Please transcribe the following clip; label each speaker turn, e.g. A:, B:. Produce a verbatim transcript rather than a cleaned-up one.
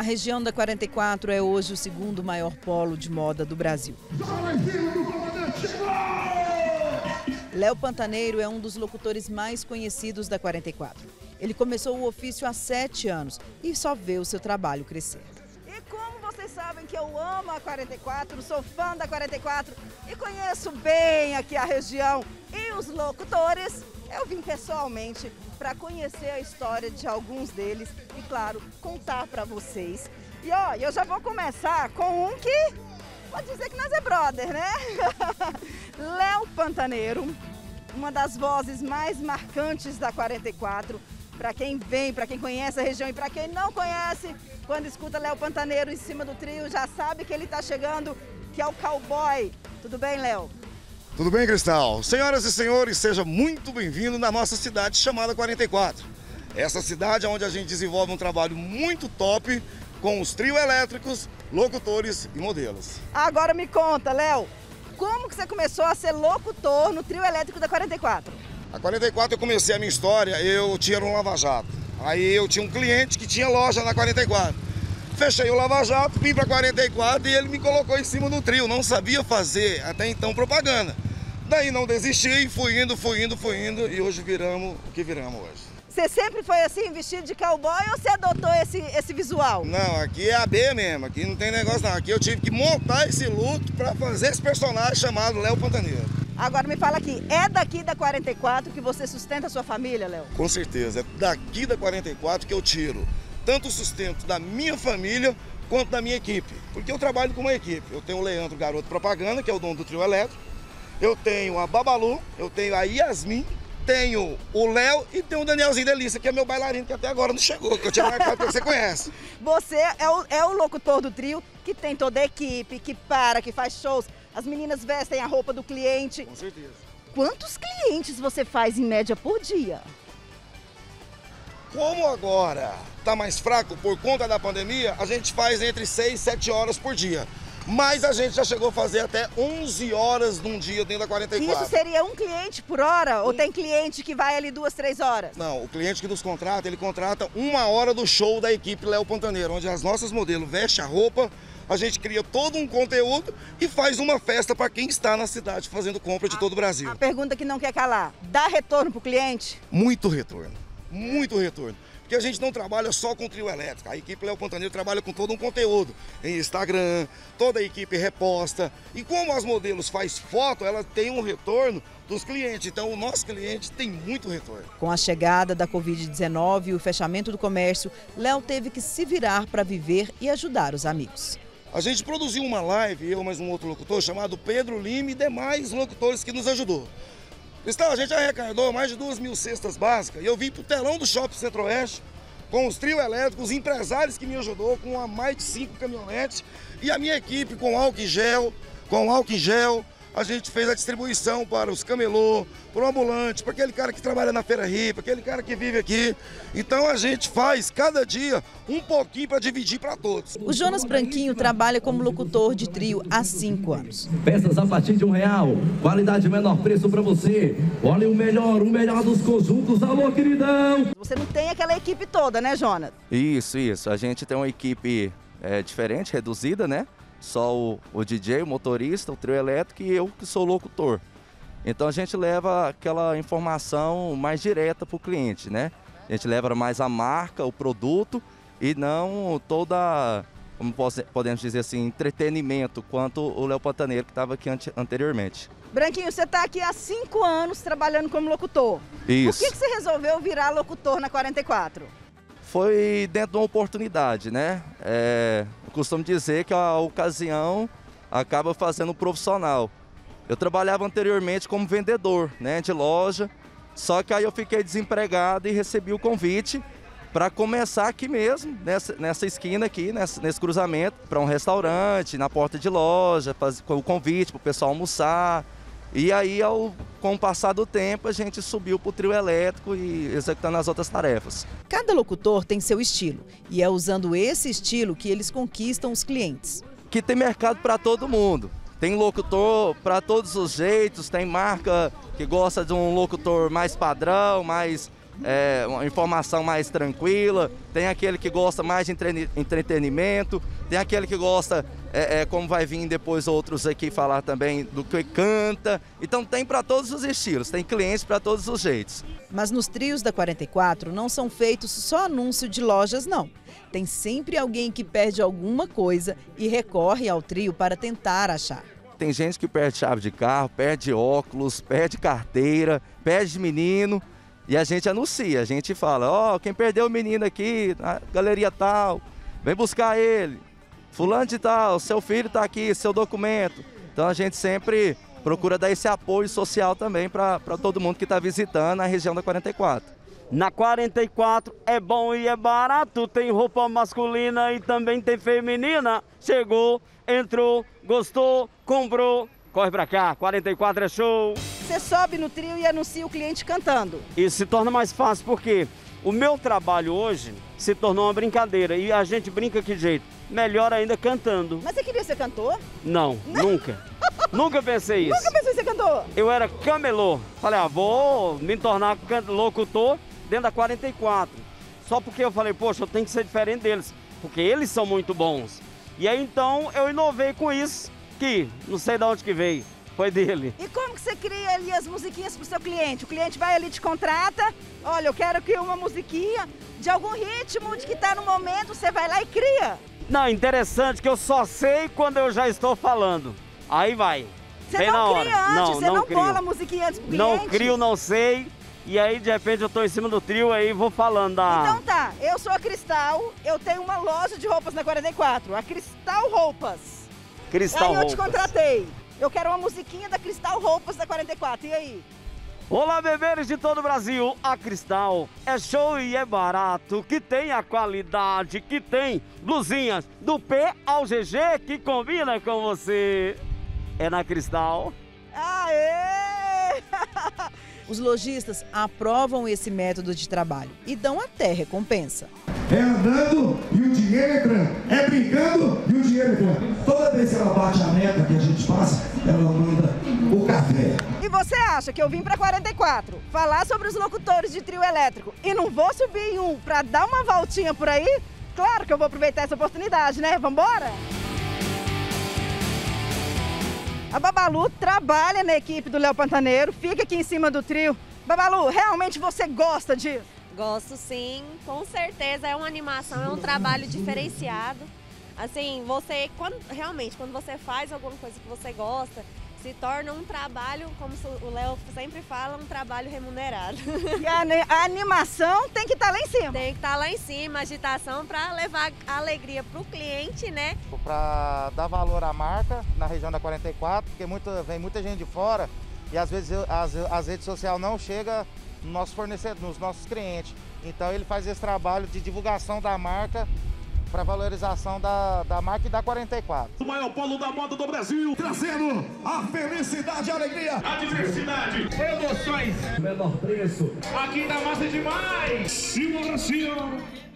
A: A região da quarenta e quatro é hoje o segundo maior polo de moda do Brasil. Léo Pantaneiro é um dos locutores mais conhecidos da quarenta e quatro. Ele começou o ofício há sete anos e só vê o seu trabalho crescer. E como vocês sabem que eu amo a quarenta e quatro, sou fã da quarenta e quatro e conheço bem aqui a região e os locutores, eu vim pessoalmente para conhecer a história de alguns deles e, claro, contar para vocês. E ó, eu já vou começar com um que pode dizer que nós é brother, né? Léo Pantaneiro, uma das vozes mais marcantes da quarenta e quatro. Para quem vem, para quem conhece a região e para quem não conhece, quando escuta Léo Pantaneiro em cima do trio, já sabe que ele está chegando, que é o cowboy. Tudo bem, Léo?
B: Tudo bem, Cristal? Senhoras e senhores, seja muito bem-vindo na nossa cidade chamada quarenta e quatro. Essa cidade é onde a gente desenvolve um trabalho muito top com os trio elétricos, locutores e modelos.
A: Agora me conta, Léo, como que você começou a ser locutor no trio elétrico da quarenta e quatro?
B: A quarenta e quatro eu comecei a minha história, eu tinha um lava-jato. Aí eu tinha um cliente que tinha loja na quarenta e quatro. Fechei o lava-jato, vim para quarenta e quatro e ele me colocou em cima do trio. Não sabia fazer até então propaganda. Daí não desisti, fui indo, fui indo, fui indo e hoje viramos o que viramos hoje.
A: Você sempre foi assim, vestido de cowboy ou você adotou esse, esse visual?
B: Não, aqui é a B mesmo, aqui não tem negócio não. Aqui eu tive que montar esse look para fazer esse personagem chamado Léo Pantaneiro.
A: Agora me fala aqui, é daqui da quarenta e quatro que você sustenta a sua família, Léo?
B: Com certeza, é daqui da quarenta e quatro que eu tiro tanto o sustento da minha família quanto da minha equipe. Porque eu trabalho com uma equipe. Eu tenho o Leandro Garoto Propaganda, que é o dono do trio elétrico. Eu tenho a Babalu, eu tenho a Yasmin, tenho o Léo e tenho o Danielzinho Delícia, que é meu bailarino, que até agora não chegou, que eu tinha marcado que você conhece.
A: Você é o, é o locutor do trio que tem toda a equipe, que para, que faz shows. As meninas vestem a roupa do cliente.
B: Com certeza.
A: Quantos clientes você faz em média por dia?
B: Como agora está mais fraco por conta da pandemia, a gente faz entre seis e sete horas por dia. Mas a gente já chegou a fazer até onze horas num dia dentro da quarenta e quatro.
A: Isso seria um cliente por hora? Ou tem cliente que vai ali duas, três horas?
B: Não, o cliente que nos contrata, ele contrata uma hora do show da equipe Léo Pantaneiro, onde as nossas modelos vestem a roupa, a gente cria todo um conteúdo e faz uma festa para quem está na cidade fazendo compra de todo o Brasil.
A: A pergunta que não quer calar, dá retorno para o cliente?
B: Muito retorno, muito retorno. Porque a gente não trabalha só com trio elétrico, a equipe Léo Pantaneiro trabalha com todo um conteúdo, em Instagram, toda a equipe reposta. E como as modelos faz foto, ela tem um retorno dos clientes, então o nosso cliente tem muito retorno.
A: Com a chegada da covid dezenove e o fechamento do comércio, Léo teve que se virar para viver e ajudar os amigos.
B: A gente produziu uma live, eu mais um outro locutor, chamado Pedro Lima e demais locutores que nos ajudou. Então, a gente arrecadou mais de duas mil cestas básicas e eu vim para o telão do Shopping Centro-Oeste com os trio elétricos, os empresários que me ajudou com a mais de cinco caminhonetes e a minha equipe com álcool em gel, com álcool em gel. A gente fez a distribuição para os camelô, para o ambulante, para aquele cara que trabalha na Feira Rio, para aquele cara que vive aqui. Então a gente faz cada dia um pouquinho para dividir para todos.
A: O Jonas Branquinho trabalha como locutor de trio há cinco anos.
C: Peças a partir de um real, qualidade menor preço para você. Olha o melhor, o melhor dos conjuntos. Alô, queridão!
A: Você não tem aquela equipe toda, né, Jonas?
D: Isso, isso. A gente tem uma equipe é, diferente, reduzida, né? Só o, o D J, o motorista, o trio elétrico e eu que sou locutor. Então a gente leva aquela informação mais direta para o cliente, né? A gente leva mais a marca, o produto e não toda, como podemos dizer assim, entretenimento, quanto o Léo Pantaneiro que estava aqui anteriormente.
A: Branquinho, você está aqui há cinco anos trabalhando como locutor.
D: Isso.
A: Por que, que você resolveu virar locutor na quarenta e quatro?
D: Foi dentro de uma oportunidade, né? É, eu costumo dizer que a ocasião acaba fazendo um profissional. Eu trabalhava anteriormente como vendedor, né, de loja, só que aí eu fiquei desempregado e recebi o convite para começar aqui mesmo, nessa, nessa esquina aqui, nessa, nesse cruzamento, para um restaurante, na porta de loja, fazer o convite para o pessoal almoçar. E aí, ao, com o passar do tempo, a gente subiu para o trio elétrico e executando as outras tarefas.
A: Cada locutor tem seu estilo e é usando esse estilo que eles conquistam os clientes.
D: Que tem mercado para todo mundo. Tem locutor para todos os jeitos, tem marca que gosta de um locutor mais padrão, mais é, uma informação mais tranquila, tem aquele que gosta mais de entre, entretenimento, tem aquele que gosta, é, é, como vai vir depois outros aqui falar também, do que canta. Então tem para todos os estilos, tem clientes para todos os jeitos.
A: Mas nos trios da quarenta e quatro não são feitos só anúncio de lojas, não. Tem sempre alguém que perde alguma coisa e recorre ao trio para tentar achar.
D: Tem gente que perde chave de carro, perde óculos, perde carteira, perde menino e a gente anuncia, a gente fala, ó, oh, quem perdeu o menino aqui, na galeria tal, vem buscar ele. Fulano de tal, seu filho está aqui, seu documento. Então a gente sempre procura dar esse apoio social também para todo mundo que está visitando a região da quarenta e quatro.
E: Na quarenta e quatro é bom e é barato, tem roupa masculina e também tem feminina. Chegou, entrou, gostou, comprou, corre pra cá, quarenta e quatro é show.
A: Você sobe no trio e anuncia o cliente cantando.
E: Isso se torna mais fácil porque o meu trabalho hoje se tornou uma brincadeira e a gente brinca que jeito? Melhor ainda cantando.
A: Mas você queria ser cantor?
E: Não, nunca. Nunca pensei isso.
A: Nunca pensou em ser cantor?
E: Eu era camelô. Falei, ah, vou me tornar locutor dentro da quarenta e quatro. Só porque eu falei, poxa, eu tenho que ser diferente deles, porque eles são muito bons. E aí então eu inovei com isso, que não sei de onde que veio, foi dele.
A: E como que você cria ali as musiquinhas pro seu cliente? O cliente vai ali, te contrata, olha, eu quero que uma musiquinha de algum ritmo, de que tá no momento, você vai lá e cria.
E: Não, interessante que eu só sei quando eu já estou falando. Aí vai.
A: Você
E: vem
A: não
E: na hora.
A: cria antes,
E: não,
A: você
E: não,
A: não
E: crio.
A: cola a musiquinha antes pro cliente?
E: Não crio, não sei. E aí, de repente, eu tô em cima do trio aí vou falando da...
A: Então tá, eu sou a Cristal, eu tenho uma loja de roupas na quarenta e quatro, a Cristal Roupas.
E: Cristal
A: Aí eu
E: Roupas.
A: te contratei. Eu quero uma musiquinha da Cristal Roupas da quarenta e quatro, e aí?
E: Olá, bebês de todo o Brasil, a Cristal é show e é barato, que tem a qualidade, que tem blusinhas do P ao G G, que combina com você. É na Cristal.
A: Aê! Os lojistas aprovam esse método de trabalho e dão até recompensa.
F: É andando e o dinheiro entrando, é brincando e o dinheiro entrando. Toda vez que ela bate a meta que a gente passa, ela manda o café.
A: E você acha que eu vim para quarenta e quatro falar sobre os locutores de trio elétrico e não vou subir em um para dar uma voltinha por aí? Claro que eu vou aproveitar essa oportunidade, né? Vambora? A Babalu trabalha na equipe do Léo Pantaneiro, fica aqui em cima do trio. Babalu, realmente você gosta disso?
G: Gosto sim, com certeza é uma animação, é um trabalho diferenciado. Assim, você, quando, realmente, quando você faz alguma coisa que você gosta, se torna um trabalho, como o Léo sempre fala, um trabalho remunerado.
A: E a, a animação tem que estar tá lá em cima.
G: Tem que estar tá lá em cima, agitação para levar alegria para o cliente, né?
H: Para dar valor à marca na região da quarenta e quatro, porque muita, vem muita gente de fora e às vezes as, as redes sociais não chegam no nosso fornecedor, nos nossos clientes. Então ele faz esse trabalho de divulgação da marca para valorização da, da marca e da quarenta e quatro.
F: O maior polo da moda do Brasil, trazendo a felicidade, a alegria,
I: a diversidade, emoções,
C: menor preço.
I: Aqui tá massa demais.
F: Simulação.